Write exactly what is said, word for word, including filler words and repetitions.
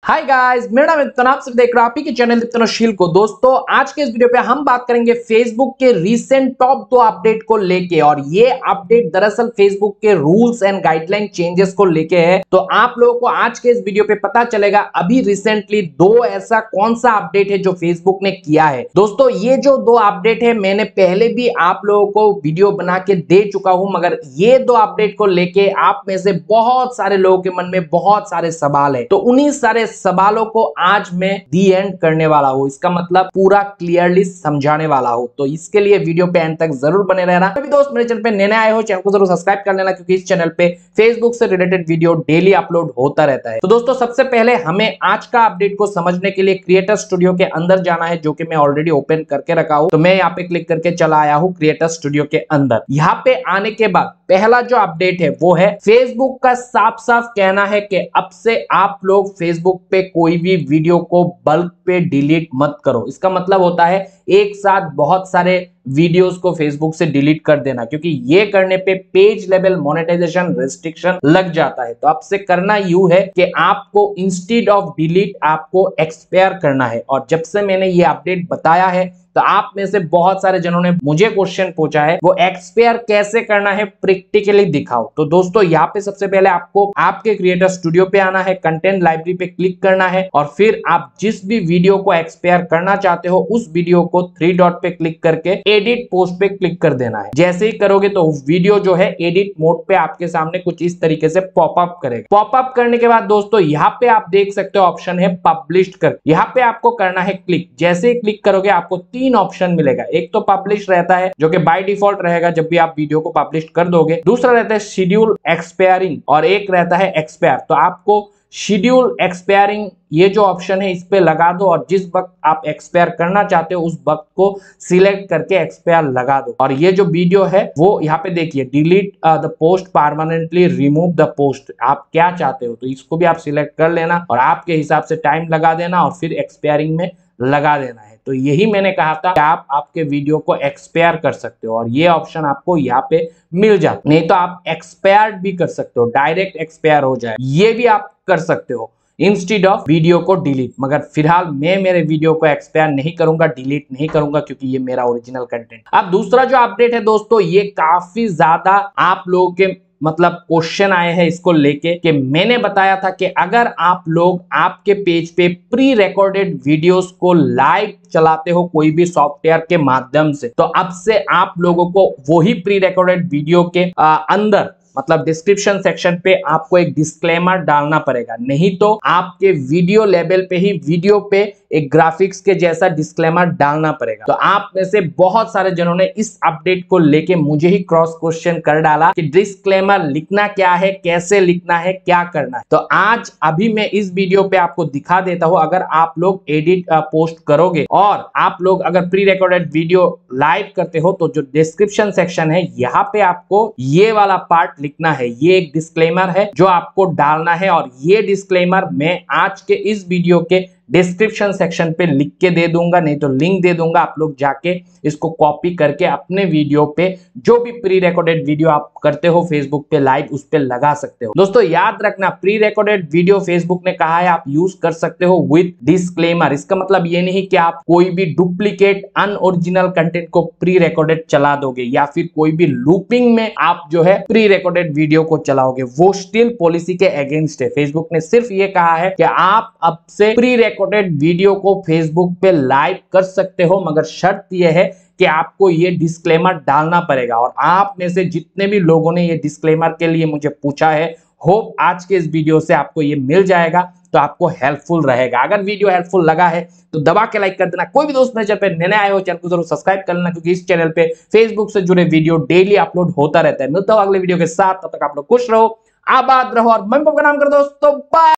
Hi guys, मेरा नाम है लिप्तन, आप सब देख रहे हो आप ही के चैनल लिप्तनशील को। दोस्तों, आज के इस वीडियो पे हम बात करेंगे फेसबुक के रीसेंट टॉप दो अपडेट को लेके। और ये अपडेट दरअसल फेसबुक के रूल्स एंड गाइडलाइन चेंजेस को लेके है। तो आप लोगों को आज के इस वीडियो पे पता चलेगा अभी रिसेंटली दो ऐसा कौन सा अपडेट है जो फेसबुक ने किया है। दोस्तों, ये जो दो अपडेट है मैंने पहले भी आप लोगों को वीडियो बना के दे चुका हूं, मगर ये दो अपडेट को लेके आप में से बहुत सारे लोगों के मन में बहुत सारे सवाल है। तो उन्हीं सारे सवालों को आज मैं दी एंड करने वाला हूं, इसका मतलब पूरा क्लियरली समझाने वाला हूं। तो इसके लिए वीडियो पे एंड तक जरूर बने रहना। अभी दोस्त मेरे चैनल पे नए आए हो, चैनल को जरूर सब्सक्राइब कर लेना, क्योंकि इस चैनल पे फेसबुक से रिलेटेड वीडियो डेली अपलोड होता रहता है। तो दोस्तों, सबसे पहले हमें आज का अपडेट को समझने के लिए क्रिएटर स्टूडियो के अंदर जाना है, जो कि मैं ऑलरेडी ओपन करके रखा हूं। तो मैं यहाँ पे क्लिक करके चला आया हूं क्रिएटर स्टूडियो के अंदर। यहाँ पे आने के बाद पहला जो अपडेट है वो है फेसबुक का साफ साफ कहना है कि अब से आप लोग फेसबुक पे कोई भी वीडियो को बल्क पे डिलीट मत करो। इसका मतलब होता है एक साथ बहुत सारे वीडियोस को फेसबुक से डिलीट कर देना, क्योंकि ये करने पे पेज लेवल मोनेटाइजेशन रेस्ट्रिक्शन लग जाता है। तो अब से करना यूं है कि आपको इंस्टेड ऑफ डिलीट आपको एक्सपायर करना है। और जब से मैंने ये अपडेट बताया है तो आप में से बहुत सारे जनों ने मुझे क्वेश्चन पूछा है वो एक्सपायर कैसे करना है, प्रैक्टिकली दिखाओ। तो दोस्तों, यहाँ पे सबसे पहले आपको आपके क्रिएटर स्टूडियो पे आना है, कंटेंट लाइब्रेरी पे क्लिक करना है, और फिर आप जिस भी वीडियो को एक्सपायर करना चाहते हो उस वीडियो को थ्री डॉट पे क्लिक करके एडिट पोस्ट पे क्लिक कर देना है। जैसे ही करोगे तो वीडियो जो है एडिट मोड पे आपके सामने कुछ इस तरीके से पॉपअप करेगा। पॉपअप करने के बाद दोस्तों, यहाँ पे आप देख सकते हो ऑप्शन है पब्लिश कर। यहाँ पे आपको करना है क्लिक। जैसे ही क्लिक करोगे आपको तीन ऑप्शन मिलेगा। एक तो पब्लिश रहता है, जो कि बाय डिफॉल्ट रहेगा जब भी आप वीडियो को पब्लिश कर दोगे। दूसरा रहता है शेड्यूल एक्सपायरिंग, और एक रहता है एक्सपायर। तो आपको शेड्यूल एक्सपायरिंग ये जो ऑप्शन है इस पे लगा दो, और जिस वक्त आप एक्सपायर करना चाहते हो उस वक्त को सिलेक्ट करके एक्सपायर लगा दो। और ये जो वीडियो है वो यहाँ पे देखिए, delete the post permanently remove the post, आप क्या चाहते हो तो इसको भी आप सिलेक्ट कर लेना और आपके हिसाब से टाइम लगा देना और फिर एक्सपायरिंग में लगा देना है। तो यही मैंने कहा था कि आप आपके वीडियो को एक्सपायर कर सकते हो, और ये ऑप्शन आपको यहाँ पे मिल जाता। नहीं तो आप एक्सपायर्ड भी कर सकते हो, डायरेक्ट एक्सपायर हो जाए, ये भी आप कर सकते हो इंस्टेड ऑफ वीडियो को डिलीट। मगर फिलहाल मैं मेरे वीडियो को एक्सपायर नहीं करूंगा, डिलीट नहीं करूंगा, क्योंकि ये मेरा ओरिजिनल कंटेंट। अब दूसरा जो अपडेट है दोस्तों, ये काफी ज्यादा आप लोगों के मतलब क्वेश्चन आए हैं इसको लेके, कि मैंने बताया था कि अगर आप लोग आपके पेज पे प्री रिकॉर्डेड वीडियोस को लाइव चलाते हो कोई भी सॉफ्टवेयर के माध्यम से, तो अब से आप लोगों को वही प्री रिकॉर्डेड वीडियो के आ, अंदर मतलब डिस्क्रिप्शन सेक्शन पे आपको एक डिस्क्लेमर डालना पड़ेगा। नहीं तो आपके वीडियो लेवल पे ही वीडियो पे एक ग्राफिक्स के जैसा डिस्क्लेमर डालना पड़ेगा। तो आप में से बहुत सारे जनों ने इस अपडेट को लेके मुझे ही क्रॉस क्वेश्चन कर डाला कि डिस्क्लेमर लिखना क्या है, कैसे लिखना है, क्या करना है। तो आज अभी मैं इस वीडियो पे आपको दिखा देता हूं। अगर आप लोग एडिट पोस्ट करोगे और आप लोग अगर प्री रिकॉर्डेड वीडियो लाइव करते हो, तो जो डिस्क्रिप्शन सेक्शन है यहाँ पे आपको ये वाला पार्ट लिखना है। ये एक डिस्क्लेमर है जो आपको डालना है, और ये डिस्क्लेमर मैं आज के इस वीडियो के डिस्क्रिप्शन सेक्शन पे लिख के दे दूंगा, नहीं तो लिंक दे दूंगा। आप लोग जाके इसको कॉपी करके अपने वीडियो पे जो भी प्री रिकॉर्डेड वीडियो आप करते हो फेसबुक पे लाइव, उस पे लगा सकते हो। दोस्तों, याद रखना, प्री रिकॉर्डेड वीडियो फेसबुक ने कहा है आप यूज कर सकते हो विद डिस्क्लेमर। इसका मतलब ये नहीं कि आप कोई भी डुप्लीकेट अनओरिजिनल कंटेंट को प्री रिकॉर्डेड चला दोगे, या फिर कोई भी लूपिंग में आप जो है प्री रिकॉर्डेड वीडियो को चलाओगे। वो स्टिल पॉलिसी के अगेंस्ट है। फेसबुक ने सिर्फ ये कहा है कि आप अब से प्री रिकॉर्डेड वीडियो को फेसबुक पे लाइव कर सकते हो, मगर शर्त यह है कि आपको ये डिस्क्लेमर डालना पड़ेगा। और आप में से जितने भी लोगों ने ये डिस्क्लेमर के लिए मुझे पूछा है, होप आज के इस वीडियो से आपको ये मिल जाएगा, तो आपको हेल्पफुल रहेगा। अगर वीडियो हेल्पफुल लगा है तो दबा के लाइक कर देना। कोई भी दोस्त मेरे चैनल पे नए आए हो, चैनल को जरूर सब्सक्राइब कर लेना, क्योंकि इस चैनल पे फेसबुक से जुड़े वीडियो डेली अपलोड होता रहता है। मिलता हूं अगले वीडियो के साथ, तब तक आप लोग खुश रहो, आबाद रहो, और मम्मी पापा का नाम कर दोस्तों। बाय।